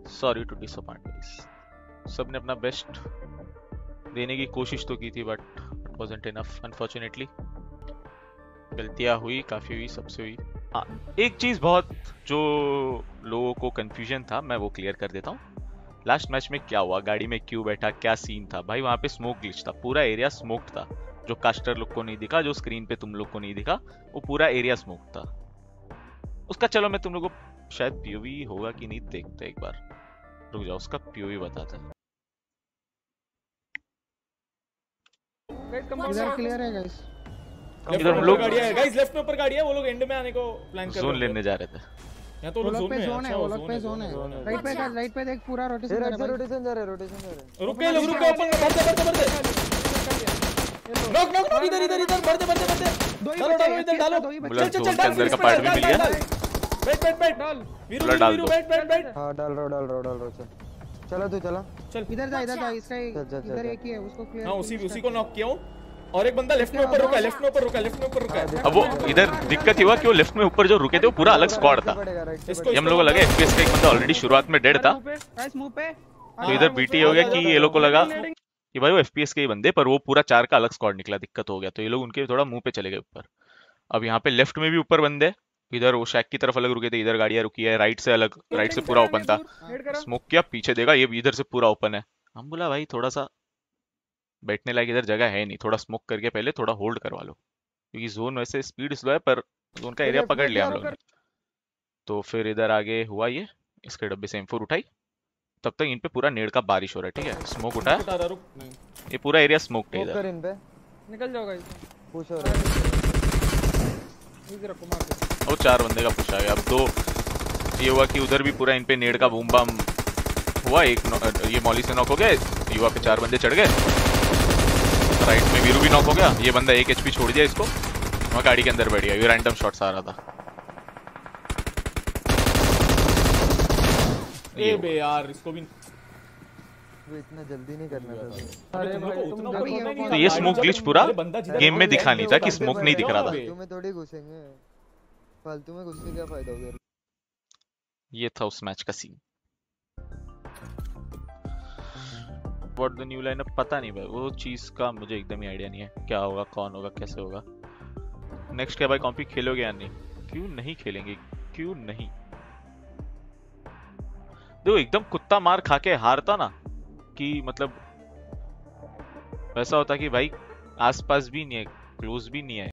Sorry to disappoint guys. सबने अपना best देने की कोशिश तो की थी but it wasn't enough unfortunately. गलतियां हुई, काफी हुई, सबसे हुई। हाँ, एक चीज बहुत जो लोगों को कंफ्यूजन था मैं वो क्लियर कर देता हूँ। लास्ट मैच में क्या हुआ, गाड़ी में क्यों बैठा, क्या सीन था भाई? वहां पे स्मोक ग्लिच था, पूरा एरिया स्मोक्ड था। जो कास्टर लोग को नहीं दिखा, जो स्क्रीन पे तुम लोग को नहीं दिखा, वो पूरा एरिया स्मोक था उसका। चलो मैं तुम लोग को शायद पीओवी होगा कि नहीं देखते एक बार, रुक जाओ उसका पीओवी बताता है। इधर क्लियर है गाइस। इधर हम लोग गाड़ी है गाइस, लेफ्ट में ऊपर गाड़ी है, वो लोग एंड में आने को प्लान कर रहे हैं। जोन लेने जा रहे थे। यहां तो लोग जोन में है, वो लोग पे जोन है। राइट पे देख पूरा रोटेशन जा रहा है। रोटेशन जा रहा है। रुके लोग, रुके ओपन बढ़ते नॉक इधर बढ़ते डालो इधर डालो। चल जोन के अंदर का पार्ट भी मिल गया। बैठ डाल वीरू बैठ। हां डाल रो चलो तू चला चल इधर जा इसका इधर एक ही है, उसको क्लियर। हां उसी को नॉक किया हूं। और एक बंदा लेफ्ट में ऊपर रुका है। अब वो इधर दिक्कत हुआ कि वो लेफ्ट में ऊपर जो रुके थे वो पूरा अलग स्क्वाड था। ये हम लोगों को लगा एफपीएस का एक बंदा ऑलरेडी शुरुआत में डेड था, तो इधर बीटी हो गया कि ये लोग को लगा कि भाई वो एफपीएस के ही बंदे, पर वो पूरा 4 का अलग स्क्वाड निकला, दिक्कत हो गया। तो ये लोग उनके थोड़ा मुंह पे चले गए ऊपर। अब यहाँ पे लेफ्ट में भी ऊपर बंदे, इधर वो शैक की तरफ अलग रुके थे, इधर गाड़ियां रुकी है, राइट से अलग, राइट से पूरा ओपन था। स्मोक किया, पीछे देखा ये इधर से पूरा ओपन है। हम बोला भाई थोड़ा सा बैठने लायक इधर जगह है नहीं, थोड़ा स्मोक करके पहले थोड़ा होल्ड करवा लो, क्योंकि जोन वैसे स्पीड स्लो है पर जोन का एरिया पकड़ लिया हम लोग ने। तो फिर इधर आगे हुआ ये, इसके डब्बे से M4 उठाई, तब तक इन पे पूरा नेड़ का बारिश हो रहा है। ठीक है, स्मोक उठाया, ये पूरा एरिया स्मोक है इधर। इन पे निकल जाओ गाइस। पुश हो रहा है, इधर रखो मार दो। वो 4 बंदे का पुश आ गया। अब 2 ये हुआ कि उधर भी पूरा इन पे नेड़ का बूम बम हुआ। एक ये मौली से नॉक हो गया, युवा पे 4 बंदे चढ़ गए। राइट में वीरू भी नॉक हो गया। ये बंदा 1 HP छोड़ दिया इसको, वहाँ गाड़ी के अंदर बैठ गया। ये रैंडम शॉट्स आ रहा था। ए बे यार, इसको भी वो इतना जल्दी नहीं करना था। अरे भाई तुम तो ये स्मोक ग्लिच पूरा गेम में दिखा नहीं था कि स्मोक नहीं दिख रहा था। फालतू में थोड़ी घुसेंगे, फालतू में घुसने क्या फायदा होगा। ये था उस मैच का सीन। व्हाट द न्यू लाइनअप पता नहीं भाई, वो चीज का मुझे एकदम ही आइडिया नहीं है, क्या होगा, कौन होगा, कैसे होगा। नेक्स्ट क्या भाई, कॉम्पी खेलोगे या नहीं? क्यों नहीं खेलेंगे, क्यों नहीं? देखो एकदम कुत्ता मार खा के हारता ना, कि मतलब वैसा होता कि भाई आसपास भी नहीं है, क्लोज भी नहीं है,